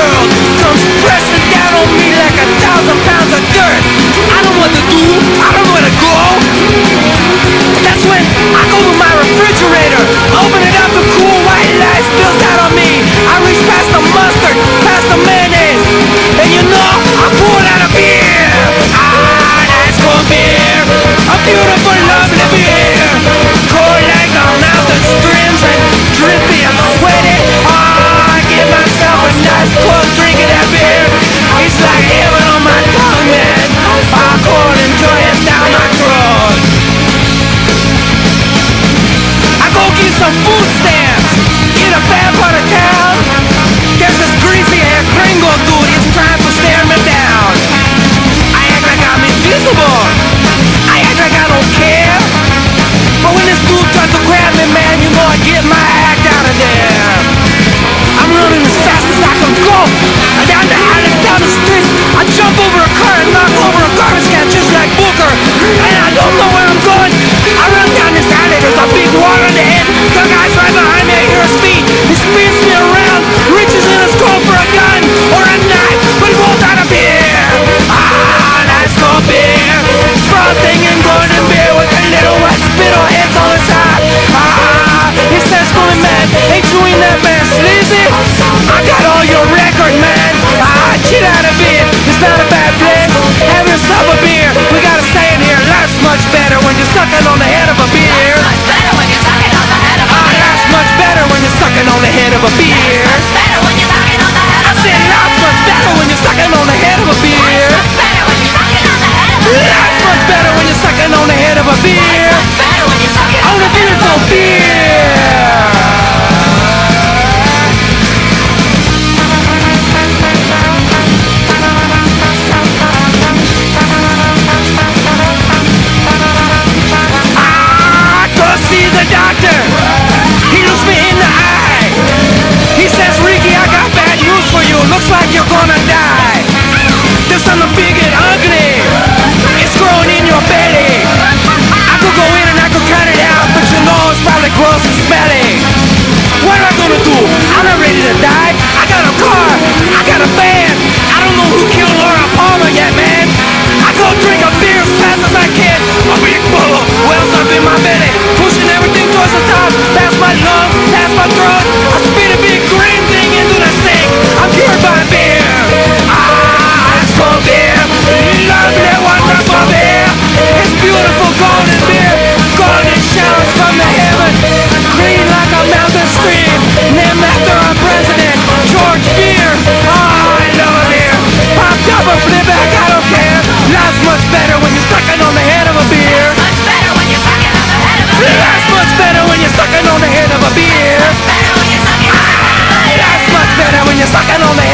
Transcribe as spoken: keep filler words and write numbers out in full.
world comes pressing down on me like a thousand pounds of dirt. I don't know what to do, I don't know where to go. That's when I go to my refrigerator, open it up, the cool white light spills out on me. I reach past the mustard, past the mayonnaise, and you know, I pull out a beer. Ah, that's cold beer, a beautiful, lovely beer, cold like the mountain streams and drippy and sweaty. Ah, I give myself a nice cold drink of that beer. It's like heaven on my tongue, man. Ah, cold and joyous down my throat. I go get some food stamps in a bad part of town. There's this greasy hair gringo dude, he's trying to stare me down. I act like I'm invisible, I act like I don't care. But when this dude tries to grab me, man, you know I get my act out of there. I'm running as fast as I can go, down the alley, down the streets. I jump over a car and knock over a garbage can just like Booker. And I don't know where I'm going. I run down this alley, there's a big wall on the head. The guy's right behind me, I hear his feet. He spins me around, reaches in his coat for a gun or a knife, but he won't out of beer. Ah, nice cold beer, frosting and golden beer with a little white spittle heads on the top. Ah, he says to me, man, ain't you in that man sleazy? I got all your record, man. Ah, chill out a bit, it's not a bad place. Have yourself a beer. We got a saying here, life's much better when you're sucking on the head of a beer. Life's much better when you're sucking on the head of a Ah, beer. life's much better when you're sucking on the head of a beer. Life's better when you're sucking on the head I of a said beer. life's much better when you're sucking on the head of a beer. Life's better when you're sucking on the head of a beer. Life's much better when you're sucking on the head of a beer. Life's better when you're sucking On on a the head of a beautiful beer. I go see the doctor. He looks me in the eye. He says, Ricky, I got bad news for you. Looks like you're gonna die. There's something big and ugly. It's growing in your belly. I could go in and I could cut it out, but you know it's probably gross and smelly. What am I gonna do? I'm not ready to die. I got a car. I got a band. I don't know who killed Laura Palmer yet, man. I go drink a beer as fast as I can. A big bubble wells up in my belly, pushing everything towards the top. Past my lungs, past my throat. I spit a big green thing into the sink. I'm cured by beer. Ah, it's cold beer. Lovely, wonderful beer. It's beautiful golden beer. Golden showers from the heaven. Green like a mountain stream. Named after our president, George Beer. Oh, I love beer. Popped up or flip back, I don't care. Life's much better when you're sucking on the head of a beer. Life's better when you're sucking on the head of a beer. Life's much better when you're sucking on the head of a beer. Life's better when you're sucking on the head of a beer. Life's much better when you're sucking on the